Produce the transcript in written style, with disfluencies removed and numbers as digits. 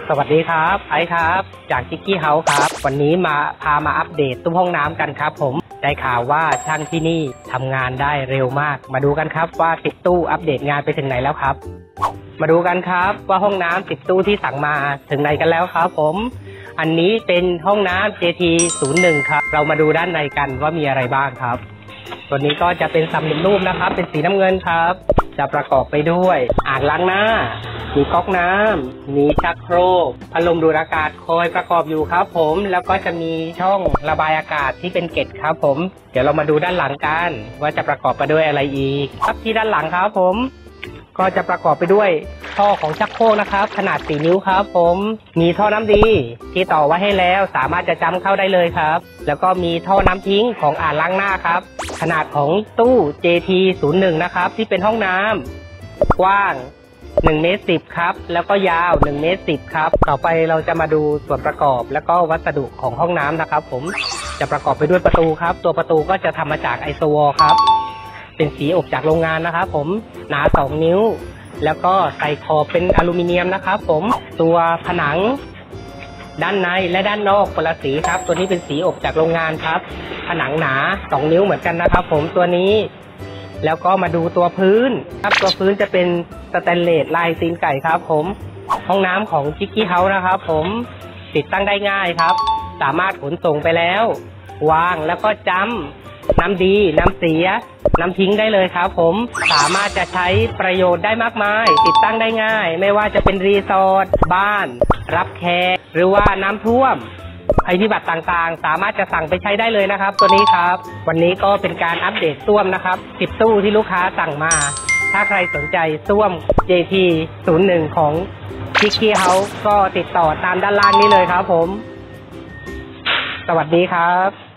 สวัสดีครับไอซ์ครับจากจิกกี้เฮาส์ครับวันนี้พามาอัปเดตตู้ห้องน้ำกันครับผมได้ข่าวว่าช่างที่นี่ทำงานได้เร็วมากมาดูกันครับว่า10ตู้อัปเดตงานไปถึงไหนแล้วครับมาดูกันครับว่าห้องน้ำ10ตู้ที่สั่งมาถึงไหนกันแล้วครับผมอันนี้เป็นห้องน้ำ JT01 ครับเรามาดูด้านในกันว่ามีอะไรบ้างครับตัวนี้ก็จะเป็นสำเร็จรูปนะครับเป็นสีน้ำเงินครับจะประกอบไปด้วยอ่างล้างหน้ามีก๊อกน้ำมีชักโครกพัดลมดูดอากาศคอยประกอบอยู่ครับผมแล้วก็จะมีช่องระบายอากาศที่เป็นเกล็ดครับผมเดี๋ยวเรามาดูด้านหลังกันว่าจะประกอบไปด้วยอะไรอีกครับที่ด้านหลังครับผมก็จะประกอบไปด้วยท่อของชักโครกนะครับขนาด4 นิ้วครับผมมีท่อน้ำดีที่ต่อไว้ให้แล้วสามารถจะจ้ำเข้าได้เลยครับแล้วก็มีท่อน้ำทิ้งของอ่างล้างหน้าครับขนาดของตู้ JT01 นะครับที่เป็นห้องน้ำกว้าง1.10 เมตรครับแล้วก็ยาว1.10 เมตรครับต่อไปเราจะมาดูส่วนประกอบแล้วก็วัสดุของห้องน้ำนะครับผมจะประกอบไปด้วยประตูครับตัวประตูก็จะทำมาจากไอโซวอลครับเป็นสีอบจากโรงงานนะครับผมหนา2 นิ้วแล้วก็ใส่ขอบเป็นอลูมิเนียมนะครับผมตัวผนังด้านในและด้านนอกคนละสีครับตัวนี้เป็นสีอบจากโรงงานครับผนังหนา2 นิ้วเหมือนกันนะครับผมตัวนี้แล้วก็มาดูตัวพื้นครับตัวพื้นจะเป็นสแตนเลสลายตีนไก่ครับผมห้องน้ำของจิกกี้เฮาส์นะครับผมติดตั้งได้ง่ายครับสามารถขนส่งไปแล้ววางแล้วก็จ้ำน้ำดีน้ำเสียน้ำทิ้งได้เลยครับผมสามารถจะใช้ประโยชน์ได้มากมายติดตั้งได้ง่ายไม่ว่าจะเป็นรีสอร์ทบ้านรับแขกหรือว่าน้ำท่วมภัยพิบัติต่างๆสามารถจะสั่งไปใช้ได้เลยนะครับตัวนี้ครับวันนี้ก็เป็นการอัปเดตส้วมนะครับ10ตู้ที่ลูกค้าสั่งมาถ้าใครสนใจส้วม JT01 ของจิกกี้เฮาส์ก็ติดต่อตามด้านล่างนี้เลยครับผมสวัสดีครับ